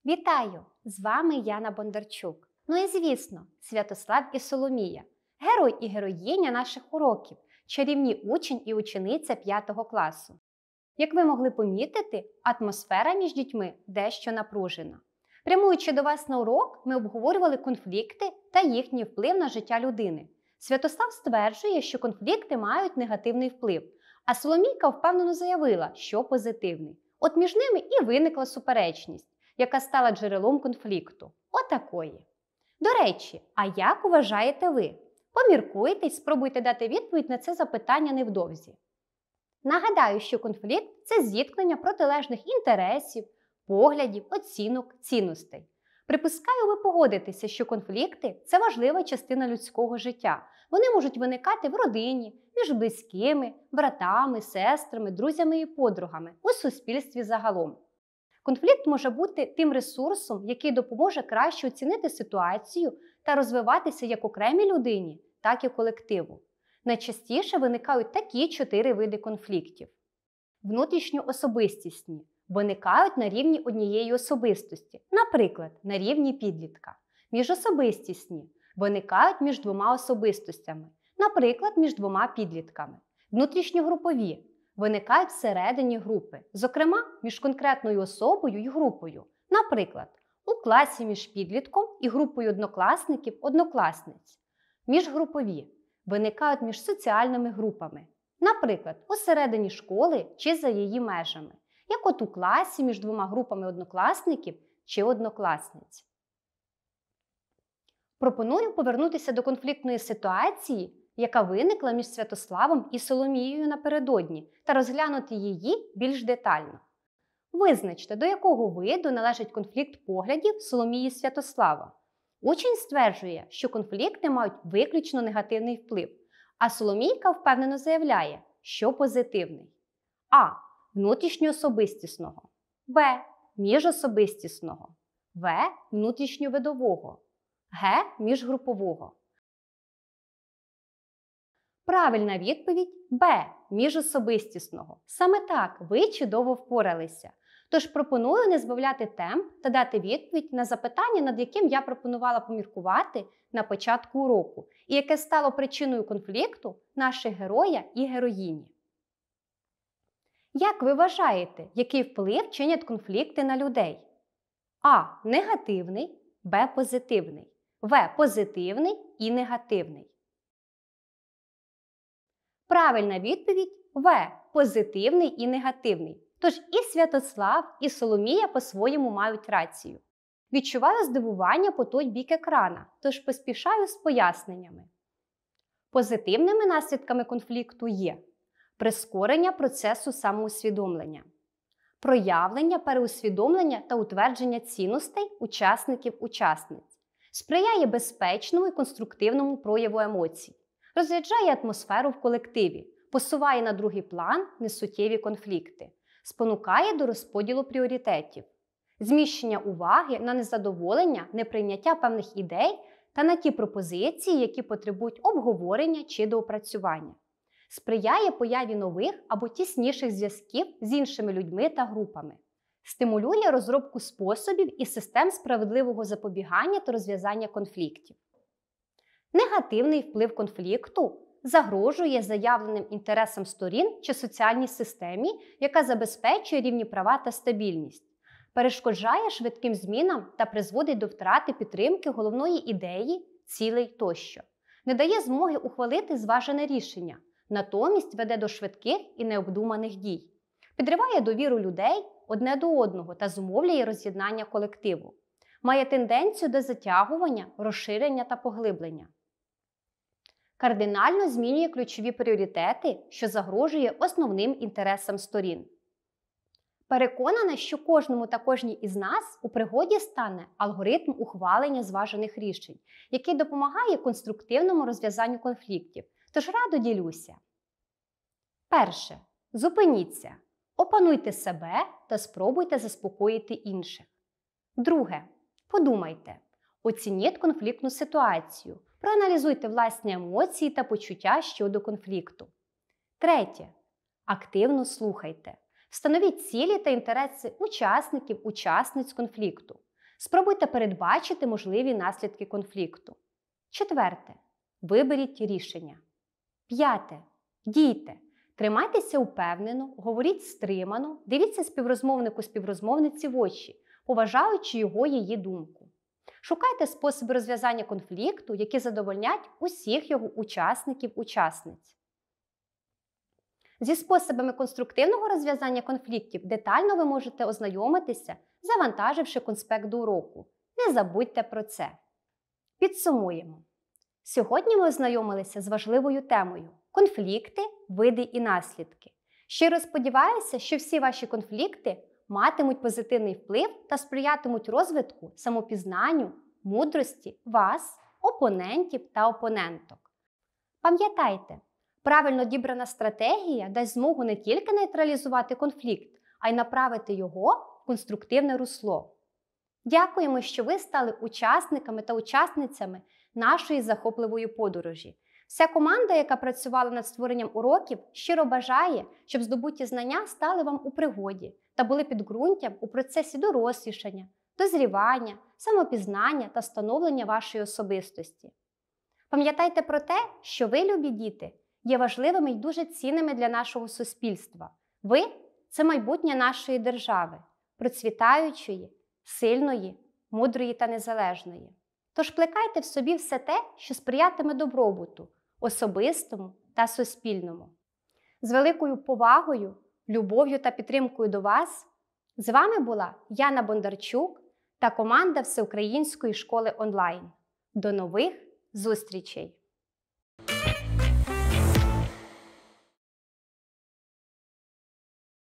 Вітаю! З вами Яна Бондарчук. Ну і звісно, Святослав і Соломія, герой і героїня наших уроків, чарівні учень і учениця 5 класу. Як ви могли помітити, атмосфера між дітьми дещо напружена. Прямуючи до вас на урок, ми обговорювали конфлікти та їхній вплив на життя людини. Святослав стверджує, що конфлікти мають негативний вплив, а Соломійка впевнено заявила, що позитивний. От між ними і виникла суперечність, яка стала джерелом конфлікту. Отакої. До речі, а як вважаєте ви? Поміркуйте й спробуйте дати відповідь на це запитання невдовзі. Нагадаю, що конфлікт – це зіткнення протилежних інтересів, поглядів, оцінок, цінностей. Припускаю, ви погодитеся, що конфлікти – це важлива частина людського життя. Вони можуть виникати в родині, між близькими, братами, сестрами, друзями і подругами, у суспільстві загалом. Конфлікт може бути тим ресурсом, який допоможе краще оцінити ситуацію та розвиватися як окремій людині, так і колективу. Найчастіше виникають такі 4 види конфліктів. Внутрішньоособистісні виникають на рівні однієї особистості, наприклад, на рівні підлітка. Міжособистісні виникають між 2 особистостями, наприклад, між 2 підлітками. Внутрішньогрупові виникають всередині групи, зокрема, між конкретною особою і групою, наприклад, у класі між підлітком і групою однокласників-однокласниць. Міжгрупові виникають між соціальними групами, наприклад, усередині школи чи за її межами, як от у класі між 2 групами однокласників чи однокласниць. Пропоную повернутися до конфліктної ситуації, яка виникла між Святославом і Соломією напередодні, та розглянути її більш детально. Визначте, до якого виду належить конфлікт поглядів Соломії і Святослава. Учень стверджує, що конфлікти мають виключно негативний вплив, а Соломійка впевнено заявляє, що позитивний. А. Внутрішньоособистісного. Б. Міжособистісного. В. Внутрішньовидового. Г. Міжгрупового. Правильна відповідь – Б. Міжособистісного. Саме так, ви чудово впоралися. Тож пропоную не збавляти темп та дати відповідь на запитання, над яким я пропонувала поміркувати на початку уроку, і яке стало причиною конфлікту наших героя і героїні. Як ви вважаєте, який вплив чинять конфлікти на людей? А. Негативний, Б. Позитивний, В. Позитивний і негативний. Правильна відповідь – В. Позитивний і негативний. Тож і Святослав, і Соломія по-своєму мають рацію. Відчуваю здивування по той бік екрана, тож поспішаю з поясненнями. Позитивними наслідками конфлікту є прискорення процесу самоусвідомлення, проявлення, переусвідомлення та утвердження цінностей учасників-учасниць, сприяє безпечному і конструктивному прояву емоцій, розряджає атмосферу в колективі, посуває на другий план несуттєві конфлікти, спонукає до розподілу пріоритетів, зміщення уваги на незадоволення, неприйняття певних ідей та на ті пропозиції, які потребують обговорення чи доопрацювання, сприяє появі нових або тісніших зв'язків з іншими людьми та групами, стимулює розробку способів і систем справедливого запобігання та розв'язання конфліктів. Негативний вплив конфлікту загрожує заявленим інтересам сторін чи соціальній системі, яка забезпечує рівні права та стабільність, перешкоджає швидким змінам та призводить до втрати підтримки головної ідеї, цілей тощо, не дає змоги ухвалити зважене рішення, натомість веде до швидких і необдуманих дій, підриває довіру людей одне до одного та зумовлює роз'єднання колективу, має тенденцію до затягування, розширення та поглиблення. Кардинально змінює ключові пріоритети, що загрожує основним інтересам сторін. Переконана, що кожному та кожній із нас у пригоді стане алгоритм ухвалення зважених рішень, який допомагає конструктивному розв'язанню конфліктів. Тож радо ділюся. Перше. Зупиніться. Опануйте себе та спробуйте заспокоїти інших. Друге. Подумайте. Оцініть конфліктну ситуацію. Проаналізуйте власні емоції та почуття щодо конфлікту. Третє. Активно слухайте. Встановіть цілі та інтереси учасників-учасниць конфлікту. Спробуйте передбачити можливі наслідки конфлікту. 4. Виберіть рішення. 5. Дійте. Тримайтеся упевнено, говоріть стримано, дивіться співрозмовниці в очі, поважаючи її думку. Шукайте способи розв'язання конфлікту, які задовольнять усіх його учасниць. Зі способами конструктивного розв'язання конфліктів детально ви можете ознайомитися, завантаживши конспект до уроку. Не забудьте про це. Підсумуємо. Сьогодні ми ознайомилися з важливою темою – конфлікти, види і наслідки. Щиро сподіваюся, що всі ваші конфлікти матимуть позитивний вплив та сприятимуть розвитку, самопізнанню, мудрості вас, опонентів та опоненток. Пам'ятайте, правильно дібрана стратегія дасть змогу не тільки нейтралізувати конфлікт, а й направити його в конструктивне русло. Дякуємо, що ви стали учасниками та учасницями нашої захопливої подорожі. Вся команда, яка працювала над створенням уроків, щиро бажає, щоб здобуті знання стали вам у пригоді та були підґрунтям у процесі дорослішання, дозрівання, самопізнання та становлення вашої особистості. Пам'ятайте про те, що ви, любі діти, є важливими й дуже цінними для нашого суспільства. Ви – це майбутнє нашої держави, процвітаючої, сильної, мудрої та незалежної. Тож плекайте в собі все те, що сприятиме добробуту, особистому та суспільному. З великою повагою, любов'ю та підтримкою до вас з вами була Яна Бондарчук та команда Всеукраїнської школи онлайн. До нових зустрічей!